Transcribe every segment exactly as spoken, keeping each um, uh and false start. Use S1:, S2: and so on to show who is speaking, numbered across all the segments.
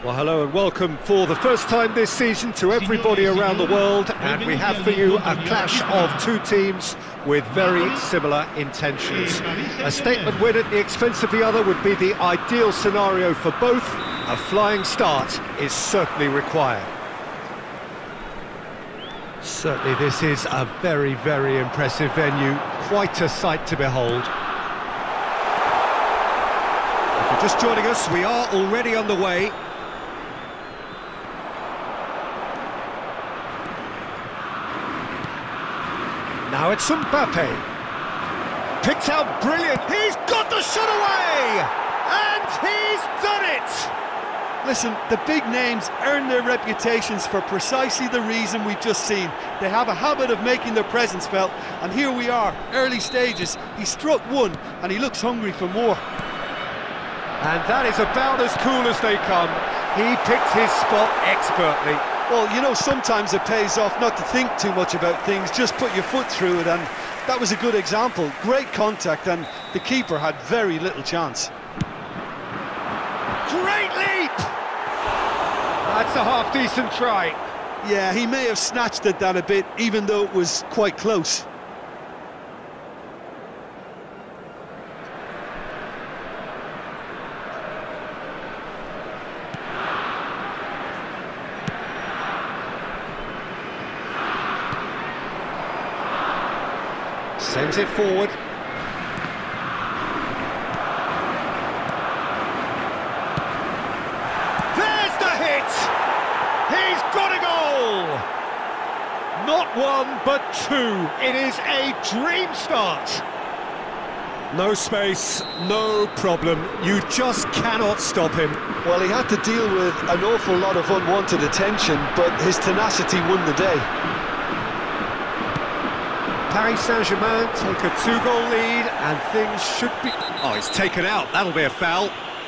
S1: Well, hello and welcome for the first time this season to everybody around the world, and we have for you a clash of two teams with very similar intentions. A statement win at the expense of the other would be the ideal scenario for both. A flying start is certainly required. Certainly this is a very, very impressive venue, quite a sight to behold. If you're just joining us, we are already underway. Now it's Mbappe. Picked out brilliant. He's got the shot away! And he's done it!
S2: Listen, the big names earn their reputations for precisely the reason we've just seen. They have a habit of making their presence felt, and here we are, early stages. He struck one, and he looks hungry for more.
S1: And that is about as cool as they come. He picked his spot expertly.
S2: Well, you know, sometimes it pays off not to think too much about things, just put your foot through it, and that was a good example. Great contact, and the keeper had very little chance.
S1: Great leap! That's a half-decent try.
S2: Yeah, he may have snatched at that a bit, even though it was quite close.
S1: Sends it forward. There's the hit! He's got a goal! Not one, but two. It is a dream start. No space, no problem. You just cannot stop him.
S2: Well, he had to deal with an awful lot of unwanted attention, but his tenacity won the day.
S1: Paris Saint-Germain take a two-goal lead, and things should be... Oh, it's taken out. That'll be a foul.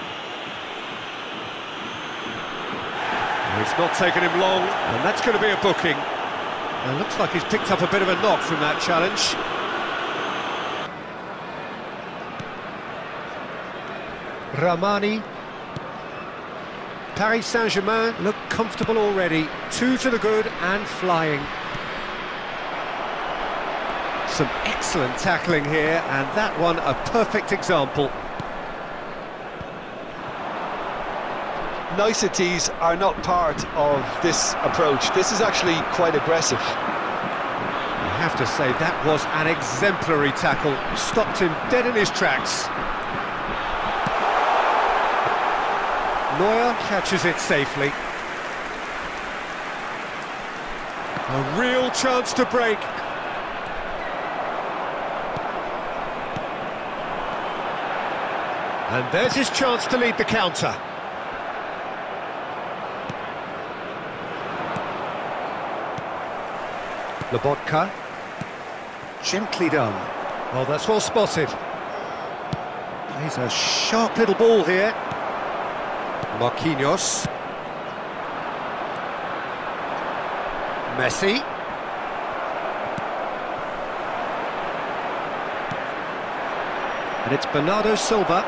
S1: It's not taken him long, and that's going to be a booking. It looks like he's picked up a bit of a knock from that challenge. Ramani. Paris Saint-Germain look comfortable already. Two to the good and flying. Some excellent tackling here, and that one a perfect example.
S2: Niceties are not part of this approach. This is actually quite aggressive.
S1: I have to say, that was an exemplary tackle. Stopped him dead in his tracks. Neuer catches it safely. A real chance to break. And there's his chance to lead the counter. Lobotka. Gently done. Well, that's well spotted. Plays a sharp little ball here. Marquinhos. Messi. And it's Bernardo Silva.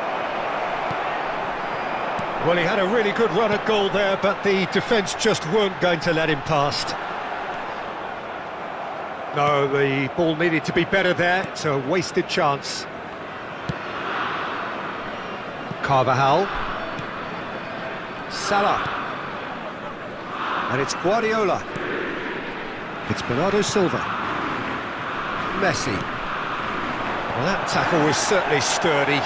S1: Well, he had a really good run at goal there, but the defence just weren't going to let him past. No, the ball needed to be better there. It's a wasted chance. Carvajal. Salah. And it's Guardiola. It's Bernardo Silva. Messi. Well, that tackle was certainly sturdy.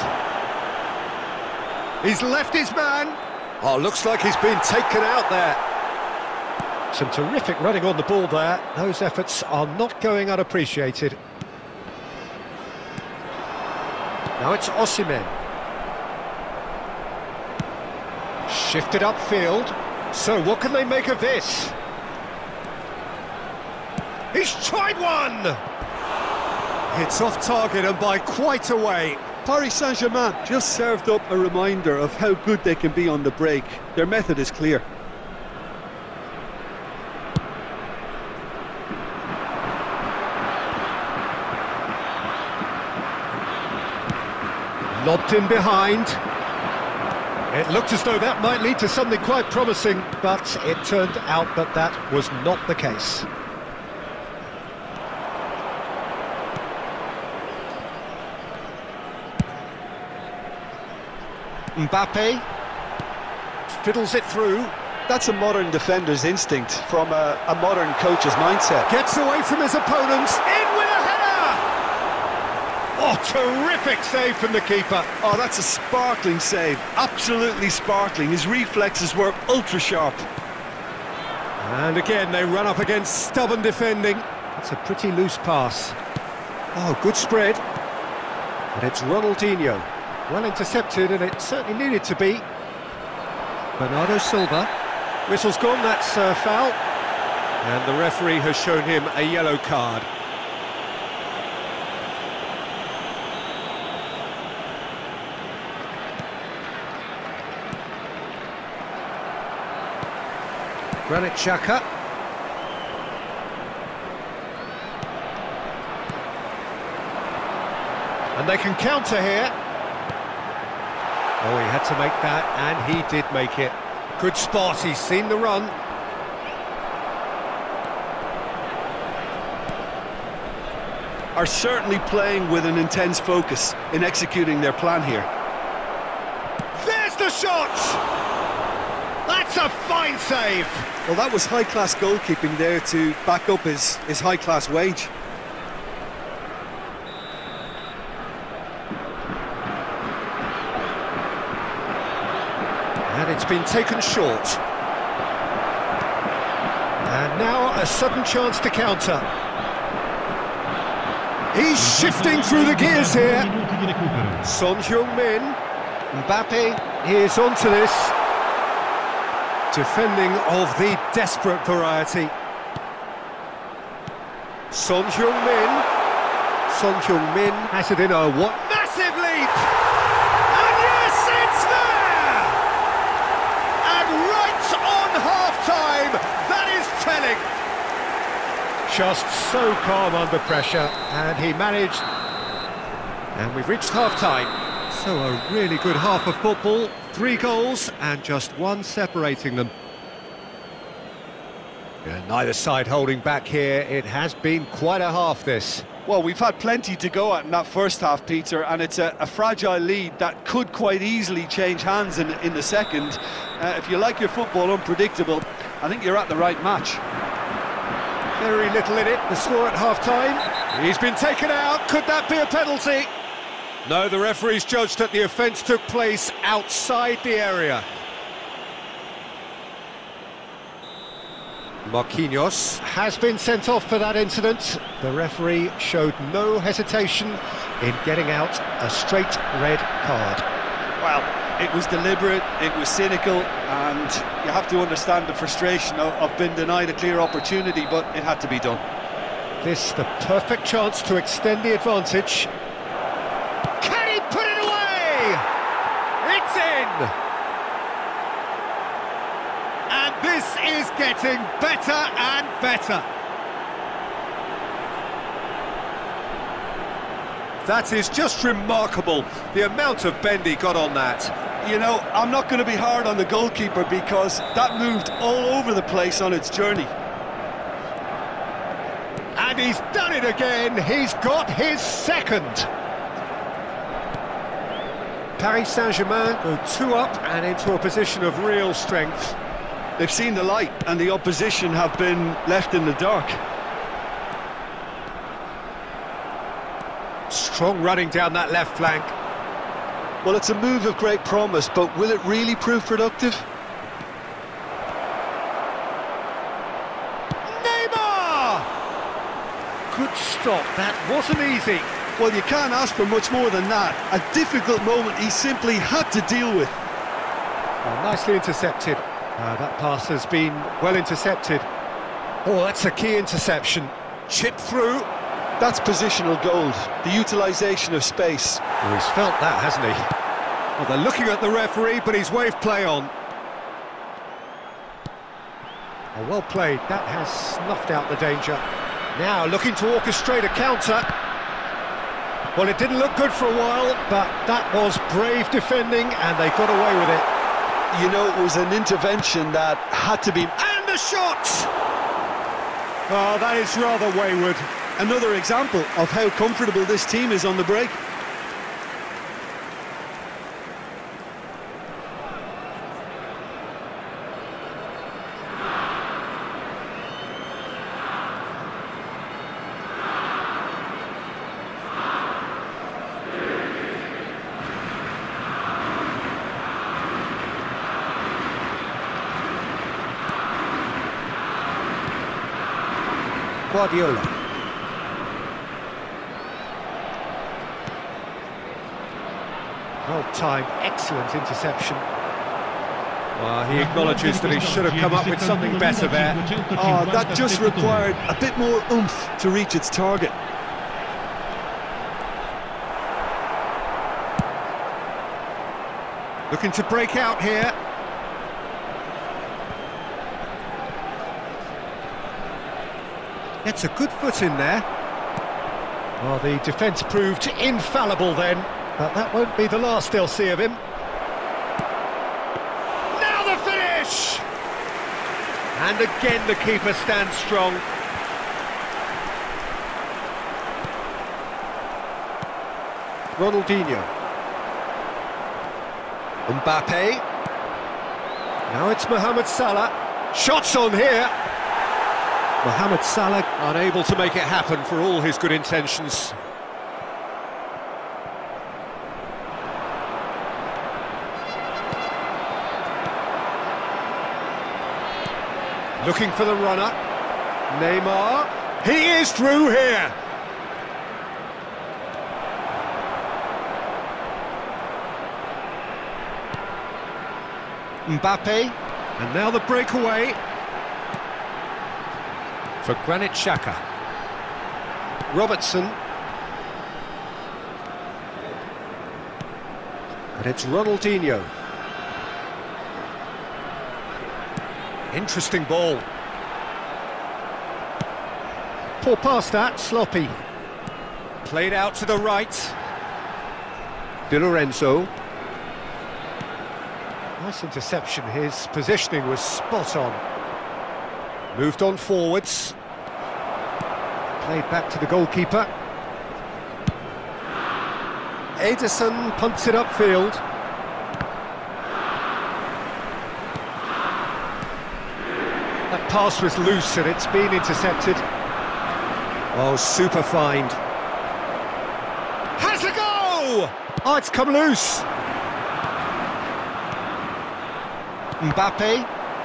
S1: He's left his man. Oh, looks like he's been taken out there. Some terrific running on the ball there. Those efforts are not going unappreciated. Now it's Osimhen. Shifted upfield. So what can they make of this? He's tried one! It's off target and by quite a way.
S2: Paris Saint-Germain just served up a reminder of how good they can be on the break. Their method is clear.
S1: Lobbed in behind. It looked as though that might lead to something quite promising, but it turned out that that was not the case. Mbappe fiddles it through.
S2: That's a modern defender's instinct from a, a modern coach's mindset.
S1: Gets away from his opponents, in with a header! Oh, terrific save from the keeper.
S2: Oh, that's a sparkling save, absolutely sparkling. His reflexes were ultra sharp.
S1: And again, they run up against stubborn defending. It's a pretty loose pass. Oh, good spread. And it's Ronaldinho. Well intercepted, and it certainly needed to be. Bernardo Silva. Whistle's gone, that's a foul. And the referee has shown him a yellow card. Granit Xhaka. And they can counter here. Oh, he had to make that, and he did make it. Good spot, he's seen the run.
S2: Are certainly playing with an intense focus in executing their plan here.
S1: There's the shot! That's a fine save!
S2: Well, that was high-class goalkeeping there to back up his, his high-class wage.
S1: And it's been taken short. And now a sudden chance to counter. He's shifting through the gears here. Son Heung-min. Mbappe is onto this. Defending of the desperate variety. Son Heung-min. Son Heung-min has it in a what? Massive leap! And yes, it's there! And right on half-time, that is telling. Just so calm under pressure, and he managed. And we've reached half-time. So a really good half of football, three goals and just one separating them. Yeah, neither side holding back here. It has been quite a half, this.
S2: Well, we've had plenty to go at in that first half, Peter, and it's a, a fragile lead that could quite easily change hands in, in the second. Uh, if you like your football unpredictable, I think you're at the right match.
S1: Very little in it, the score at half-time. He's been taken out, could that be a penalty? No, the referee's judged that the offence took place outside the area. Marquinhos has been sent off for that incident. The referee showed no hesitation in getting out a straight red card.
S2: Well, it was deliberate, it was cynical, and you have to understand the frustration of, of being denied a clear opportunity, but it had to be done.
S1: This the perfect chance to extend the advantage. Can he put it away? It's in! And this is getting better and better. That is just remarkable, the amount of bend he got on that.
S2: You know, I'm not going to be hard on the goalkeeper because that moved all over the place on its journey.
S1: And he's done it again, he's got his second. Paris Saint-Germain go two up and into a position of real strength.
S2: They've seen the light and the opposition have been left in the dark.
S1: Strong running down that left flank.
S2: Well, it's a move of great promise, but will it really prove productive?
S1: Neymar! Good stop, that wasn't easy.
S2: Well, you can't ask for much more than that. A difficult moment he simply had to deal with.
S1: Well, nicely intercepted. Uh, that pass has been well intercepted. Oh, that's a key interception. Chipped through.
S2: That's positional gold, the utilisation of space.
S1: Well, he's felt that, hasn't he? Well, they're looking at the referee, but he's waved play on. Oh, well played, that has snuffed out the danger. Now looking to orchestrate a counter. Well, it didn't look good for a while, but that was brave defending, and they got away with it.
S2: You know, it was an intervention that had to be...
S1: And the shot! Oh, that is rather wayward.
S2: Another example of how comfortable this team is on the break.
S1: Guardiola. Well timed, excellent interception. Well, he acknowledges that he should have come up with something better there.
S2: Oh, that just required a bit more oomph to reach its target.
S1: Looking to break out here. Gets a good foot in there. Well, the defence proved infallible then, but that won't be the last they'll see of him. Now the finish! And again the keeper stands strong. Ronaldinho. Mbappe. Now it's Mohamed Salah. Shots on here. Mohamed Salah unable to make it happen for all his good intentions. Looking for the runner. Neymar. He is through here. Mbappe. And now the breakaway. For Granit Xhaka. Robertson. And it's Ronaldinho. Interesting ball. Poor pass that, sloppy. Played out to the right. Di Lorenzo. Nice interception, his positioning was spot on. Moved on forwards. Played back to the goalkeeper. Ederson punts it upfield. That pass was loose and it's been intercepted. Oh, super find. Has a go! Oh, it's come loose. Mbappe.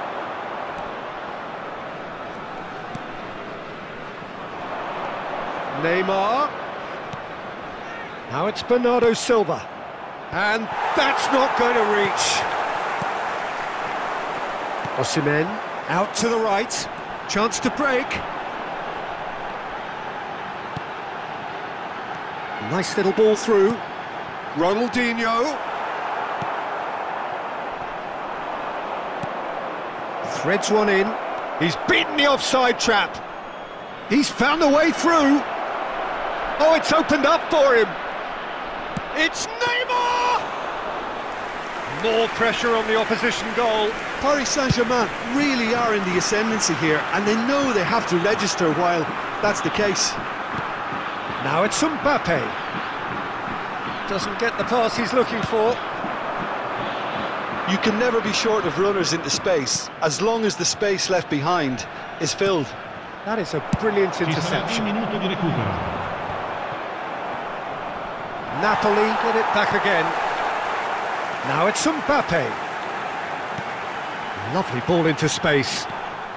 S1: Neymar. Now it's Bernardo Silva. And that's not going to reach. Osimhen out to the right. Chance to break. Nice little ball through. Ronaldinho. Threads one in. He's beaten the offside trap. He's found a way through. Oh, it's opened up for him. It's Neymar! More pressure on the opposition goal.
S2: Paris Saint-Germain really are in the ascendancy here, and they know they have to register while that's the case.
S1: Now it's Mbappe. Doesn't get the pass he's looking for.
S2: You can never be short of runners into space, as long as the space left behind is filled.
S1: That is a brilliant interception. Napoli get it back again. Now it's Mbappe. Lovely ball into space.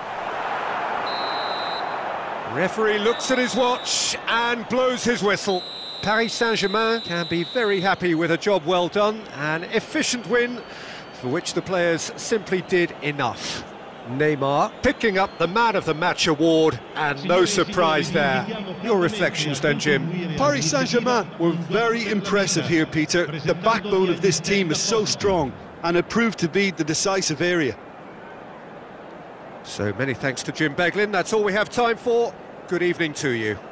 S1: Referee looks at his watch and blows his whistle. Paris Saint-Germain can be very happy with a job well done, an efficient win for which the players simply did enough. Neymar picking up the Man of the Match award, and no surprise there. Your reflections then, Jim?
S2: Paris Saint-Germain were very impressive here, Peter. The backbone of this team is so strong, and it proved to be the decisive area.
S1: So many thanks to Jim Beglin. That's all we have time for. Good evening to you.